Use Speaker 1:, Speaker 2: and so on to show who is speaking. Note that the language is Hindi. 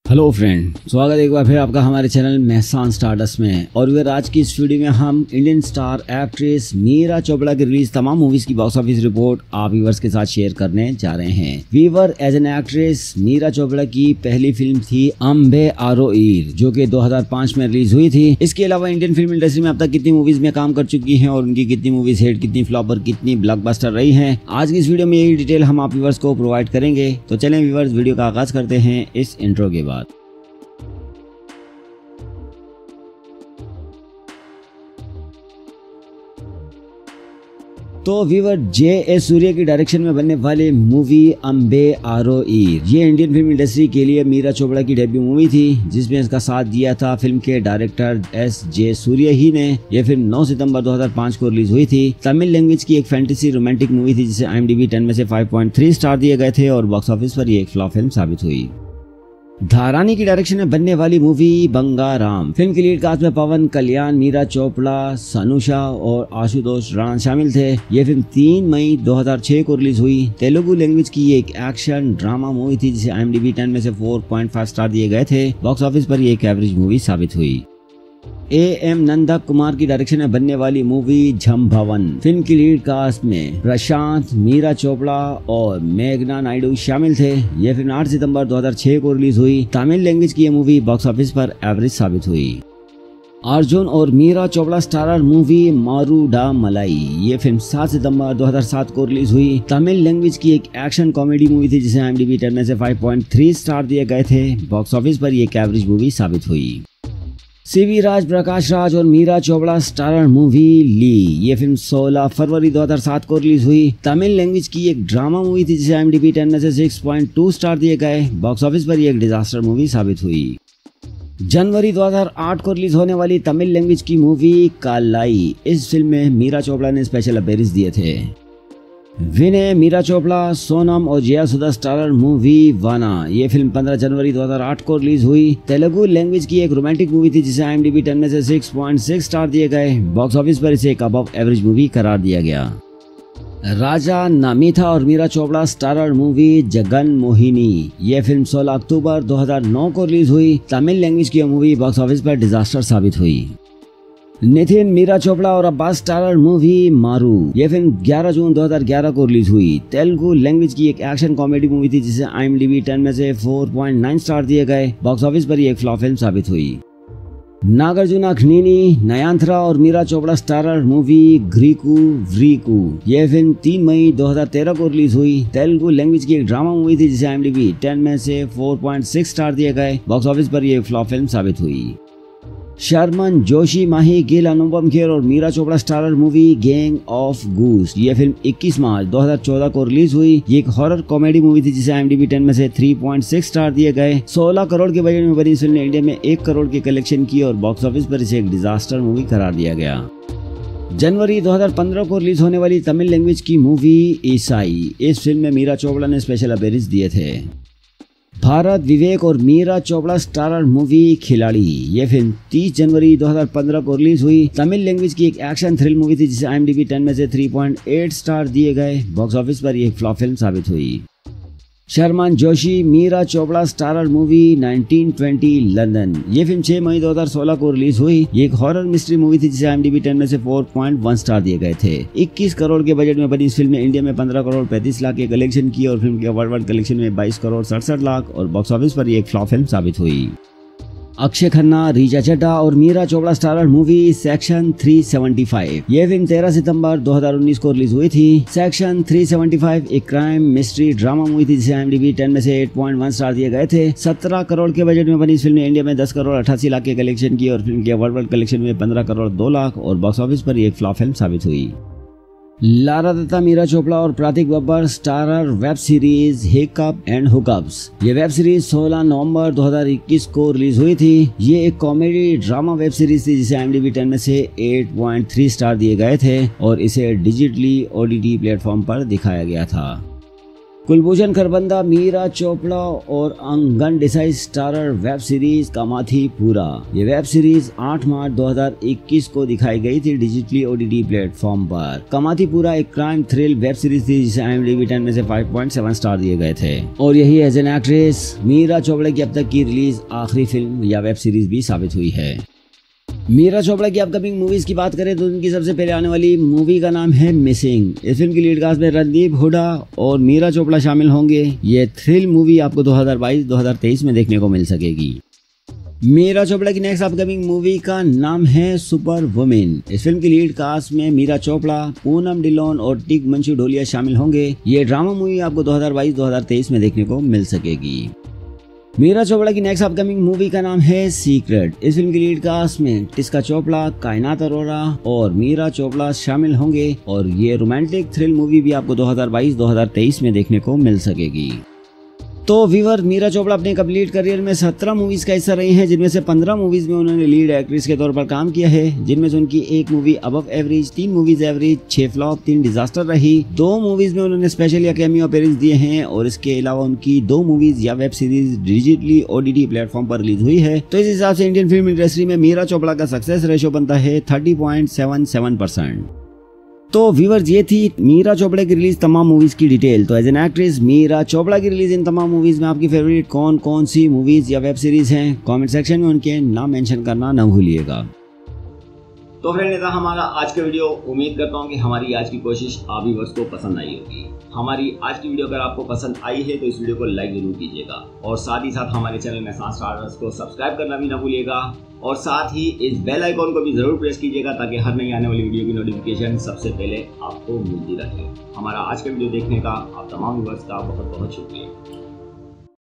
Speaker 1: हेलो फ्रेंड, स्वागत है एक बार फिर आपका हमारे चैनल मेहसान स्टारडस्ट में। और फिर आज की इस वीडियो में हम Indian star actress Meera Chopra की रिलीज तमाम मूवीज की बॉक्स ऑफिस रिपोर्ट आप व्यूअर्स के साथ शेयर करने जा रहे हैं। वीवर as an actress Meera Chopra की पहली फिल्म थी अम्बे आरोईर, जो कि 2005 में रिलीज हुई थी। इसके अलावा इंडियन फिल्म इंडस्ट्री में अब तक कितनी मूवीज में काम कर चुकी है और उनकी कितनी मूवीज हिट, कितनी फ्लॉप और कितनी ब्लॉकबस्टर रही है, आज की इस वीडियो में यही डिटेल हम आप व्यूअर्स को प्रोवाइड करेंगे। तो चलें व्यूअर्स, वीडियो का आगाज करते हैं इस इंट्रो के बाद। तो वीवर जे सूर्य की डायरेक्शन में बनने वाली मूवी अम्बे आरोईर, ये इंडियन फिल्म इंडस्ट्री के लिए मीरा चोपड़ा की डेब्यू मूवी थी, जिसमें इसका साथ दिया था फिल्म के डायरेक्टर जे सूर्य ही ने। यह फिल्म 9 सितंबर 2005 को रिलीज हुई थी। तमिल लैंग्वेज की एक फैंटेसी रोमांटिक मूवी थी, जिसे IMDb 10 में से 5.3 स्टार दिए गए थे और बॉक्स ऑफिस पर ये एक फ्लॉप फिल्म साबित हुई। धारानी की डायरेक्शन में बनने वाली मूवी बंगाराम, फिल्म की लीड कास्ट में पवन कल्याण, मीरा चोपड़ा, सनुषा और आशुतोष राणा शामिल थे। यह फिल्म 3 मई 2006 को रिलीज हुई। तेलुगु लैंग्वेज की एक एक्शन ड्रामा मूवी थी, जिसे IMDb 10 में से 4.5 स्टार दिए गए थे। बॉक्स ऑफिस पर यह एक एवरेज मूवी साबित हुई। AM नंदा कुमार की डायरेक्शन में बनने वाली मूवी झम्भवन, फिल्म की लीड कास्ट में प्रशांत, मीरा चोपड़ा और मेघना नायडू शामिल थे। यह फिल्म 8 सितंबर 2006 को रिलीज हुई। तमिल लैंग्वेज की यह मूवी बॉक्स ऑफिस पर एवरेज साबित हुई। अर्जुन और Meera Chopra starrer movie Marudhamalai, ये फिल्म 7 सितंबर 2007 को रिलीज हुई। तमिल लैंग्वेज की एक एक्शन कॉमेडी मूवी थी, जिसे IMDb 10 में से 5.3 स्टार दिए गए थे। बॉक्स ऑफिस पर यह एक एवरेज मूवी साबित हुई। CV राज, प्रकाश राज और मीरा चोपड़ा स्टारर मूवी ली, ये फिल्म 16 फरवरी 2007 को रिलीज हुई। तमिल लैंग्वेज की एक ड्रामा मूवी थी, जिसे IMDb 10 में से 6.2 स्टार दिए गए। बॉक्स ऑफिस पर यह एक डिजास्टर मूवी साबित हुई। जनवरी 2008 को रिलीज होने वाली तमिल लैंग्वेज की मूवी कालाई, इस फिल्म में मीरा चोपड़ा ने स्पेशल अपीयरेंस दिए थे। विनय, मीरा चोपड़ा, सोनम और जया सुधा स्टारर मूवी वाना, ये फिल्म 15 जनवरी 2008 को रिलीज हुई। तेलुगु लैंग्वेज की एक रोमांटिक मूवी थी, जिसे IMDb 10 में से 6.6 स्टार दिए गए। बॉक्स ऑफिस पर इसे एक अबव एवरेज मूवी करार दिया गया। राजा नामिथा और मीरा चोपड़ा स्टारर मूवी जगन मोहिनी, ये फिल्म 16 अक्टूबर 2009 को रिलीज हुई। तमिल लैंग्वेज की मूवी बॉक्स ऑफिस पर डिजास्टर साबित हुई। नितिन, मीरा चोपड़ा और अब्बास स्टारर मूवी मारू, यह फिल्म 11 जून 2011 को रिलीज हुई। तेलुगु लैंग्वेज की एक एक्शन कॉमेडी मूवी थी, जिसे IMDb 10 में से 4.9 स्टार दिए गए। बॉक्स ऑफिस पर यह एक फ्लॉप फिल्म साबित हुई। नागार्जुना खनीनी, नयनतारा और मीरा चोपड़ा स्टारर मूवी ग्रीकू व्रीकू, यह फिल्म 3 मई 2013 को रिलीज हुई। तेलुगु लैंग्वेज की एक ड्रामा मूवी थी, जिसे IMDb 10 में से 4.6 स्टार दिए गए। बॉक्स ऑफिस पर यह फ्लॉप फिल्म साबित हुई। शर्मन जोशी, माही गिल, अनुपम खेर और Meera Chopra starrer movie gang of गूस, यह फिल्म 21 मार्च 2014 को रिलीज हुई। ये एक हॉरर कॉमेडी मूवी थी, जिसे IMDb 10 में से 3.6 स्टार दिए गए। 16 करोड़ के बजट में बनी इस फिल्म ने इंडिया में 1 करोड़ की कलेक्शन की और बॉक्स ऑफिस पर इसे एक डिजास्टर मूवी करार दिया गया। जनवरी 2015 को रिलीज होने वाली तमिल लैंग्वेज की मूवी ईसाई, इस फिल्म में मीरा चोपड़ा ने स्पेशल अपीयरेंस दिए थे। भारत, विवेक और मीरा चोपड़ा स्टारर मूवी खिलाड़ी, यह फिल्म 30 जनवरी 2015 को रिलीज हुई। तमिल लैंग्वेज की एक एक्शन थ्रिल मूवी थी, जिसे IMDb 10 में से 3.8 स्टार दिए गए। बॉक्स ऑफिस पर यह एक फ्लॉप फिल्म साबित हुई। Sharman Joshi, Meera Chopra starrer movie 1920 London, ये फिल्म 6 मई 2016 को रिलीज हुई। ये एक हॉरर मिस्ट्री मूवी थी, जिसे IMDb 10 में से 4.1 स्टार दिए गए थे। 21 करोड़ के बजट में बनी इस फिल्म ने इंडिया में 15 करोड़ 35 लाख के कलेक्शन की और फिल्म के वर्ल्ड वाइड कलेक्शन में 22 करोड़ 67 लाख और बॉक्स ऑफिस पर एक फ्लॉप फिल्म साबित हुई। अक्षय खन्ना, रीचा चड्ढा और Meera Chopra starrer movie section 375, यह फिल्म 13 सितंबर 2019 को रिलीज हुई थी। सेक्शन 375 एक क्राइम मिस्ट्री ड्रामा मूवी थी, जिसे IMDb 10 में से 8.1 स्टार दिए गए थे। 17 करोड़ के बजट में बनी इस फिल्म ने इंडिया में 10 करोड़ 88 लाख के कलेक्शन की और फिल्म के वर्ल्ड वाइड कलेक्शन में 15 करोड़ 2 लाख और बॉक्स ऑफिस पर एक फ्लॉप फिल्म साबित हुई। लारा दत्ता, मीरा चोपड़ा और Prateik Babbar starrer web series hiccup and hookups, ये वेब सीरीज 16 नवंबर 2021 को रिलीज हुई थी। ये एक कॉमेडी ड्रामा वेब सीरीज थी, जिसे IMDb 10 में से 8.3 स्टार दिए गए थे और इसे डिजिटली OTT प्लेटफॉर्म पर दिखाया गया था। कुलभूषण खरबंदा, मीरा चोपड़ा और Angan Desai starrer web series Kamathipura. ये वेब सीरीज 8 मार्च 2021 को दिखाई गई थी डिजिटली OTT प्लेटफॉर्म पर। कामाथी पूरा एक क्राइम थ्रिल वेब सीरीज थी जिसे IMDb 10 में से 5.7 स्टार दिए गए थे और यही as an actress Meera Chopra की अब तक की रिलीज आखिरी फिल्म या वेब सीरीज भी साबित हुई है। मीरा चोपड़ा की अपकमिंग मूवीज की बात करें तो उनकी सबसे पहले आने वाली मूवी का नाम है मिसिंग। इस फिल्म की लीड कास्ट में रणदीप हुडा और मीरा चोपड़ा शामिल होंगे। ये थ्रिल मूवी आपको 2022-2023 में देखने को मिल सकेगी। मीरा चोपड़ा की नेक्स्ट अपकमिंग मूवी का नाम है सुपर वुमेन। इस फिल्म की लीड कास्ट में मीरा चोपड़ा, पूनम डिलोन और टिक मंचू ढोलिया शामिल होंगे। ये ड्रामा मूवी आपको 2022-2023 में देखने को मिल सकेगी। मीरा चोपड़ा की नेक्स्ट अपकमिंग मूवी का नाम है सीक्रेट। इस फिल्म की लीड कास्ट में टिस्का चोपड़ा, कायनात अरोरा और मीरा चोपड़ा शामिल होंगे और ये रोमांटिक थ्रिल मूवी भी आपको 2022-2023 में देखने को मिल सकेगी। तो व्यूअर, मीरा चोपड़ा अपने कंप्लीट करियर में 17 मूवीज का हिस्सा रही हैं, जिनमें से 15 मूवीज में उन्होंने लीड एक्ट्रेस के तौर पर काम किया है, जिनमें से उनकी एक movie above average, 3 movies average, 6 flop, 3 disaster रही। 2 मूवीज में उन्होंने स्पेशल या कैमियो अपीयरेंस दिए हैं और इसके अलावा उनकी 2 मूवीज या web series digitally OTT platform पर रिलीज हुई है। तो इस हिसाब से इंडियन फिल्म इंडस्ट्री में मीरा चोपड़ा का सक्सेस रेशियो बनता है 30.77%। तो व्यूअर्स, ये थी मीरा चोपड़ा की रिलीज तमाम मूवीज की डिटेल। तो as an actress Meera Chopra की रिलीज इन तमाम मूवीज में आपकी फेवरेट कौन कौन सी मूवीज या वेब सीरीज हैं, कमेंट सेक्शन में उनके नाम मेंशन करना न भूलिएगा। तो फ्रेंड, ऐसा हमारा आज का वीडियो। उम्मीद करता हूँ कि हमारी आज की कोशिश आप व्यूअर्स को पसंद आई होगी। हमारी आज की वीडियो अगर आपको पसंद आई है तो इस वीडियो को लाइक जरूर कीजिएगा और साथ ही साथ हमारे चैनल में स्टार्स को सब्सक्राइब करना भी ना भूलिएगा और साथ ही इस बेल आइकॉन को भी जरूर प्रेस कीजिएगा ताकि हर नई आने वाली वीडियो की नोटिफिकेशन सबसे पहले आपको मिलती रहे। हमारा आज का वीडियो देखने का आप तमाम व्यूअर्स का बहुत बहुत शुक्रिया।